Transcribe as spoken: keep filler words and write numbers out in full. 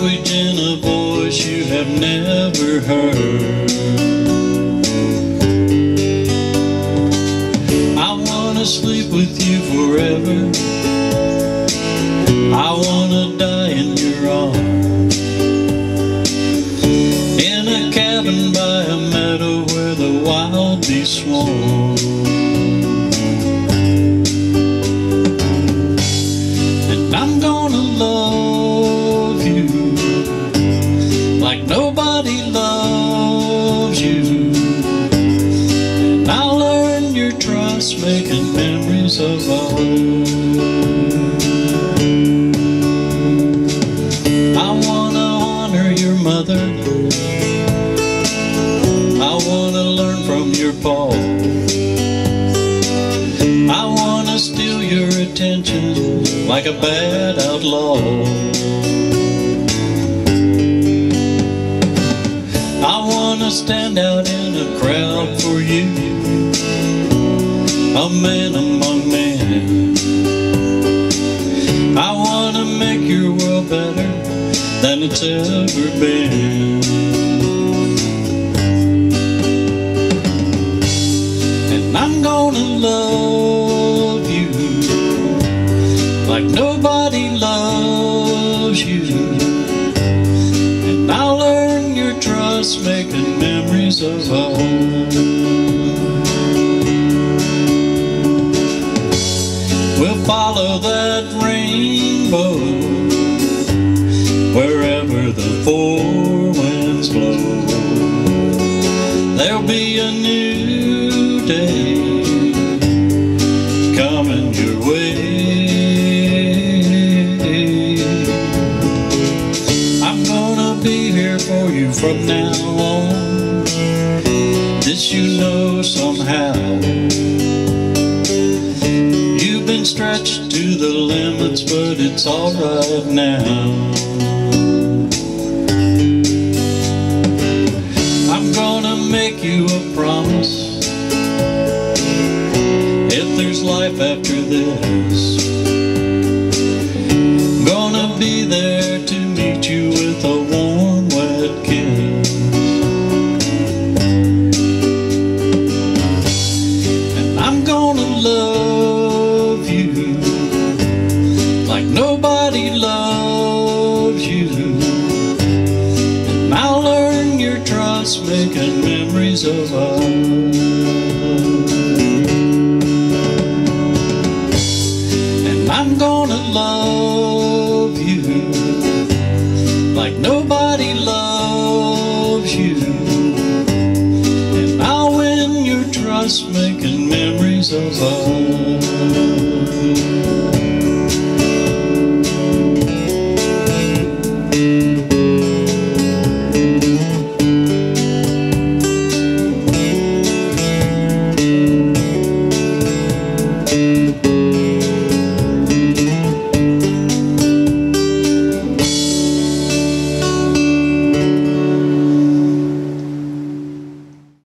language in a voice you have never heard. I wanna sleep with you forever. I wanna die in your arms, in a cabin by a meadow where the wild bees swarm. And I'm gonna love you like nobody loves you, and I'll earn your trust, making memories of our own. I wanna honor your mother, I wanna learn from your paw, I wanna steal your attention like a bad outlaw. I wanna stand out in a crowd for you, a man among men. I wanna make your world better than it's ever been. And I'm gonna love you like nobody loves you, and I'll earn your trust, making memories of our own. We'll follow that rainbow wherever the four winds blow. There'll be a new day coming your way. I'm gonna be here for you from now on, this you know somehow. You've been stretched to the limits, but it's alright now. I'm gonna make you a promise, if there's life after this, I'm gonna be there to meet you with a warm, wet kiss. And I'm gonna love you like nobody loves you, and I'll earn your trust, making memories of us. And I'm gonna love you like nobody loves you, and I'll win your trust, making memories of us.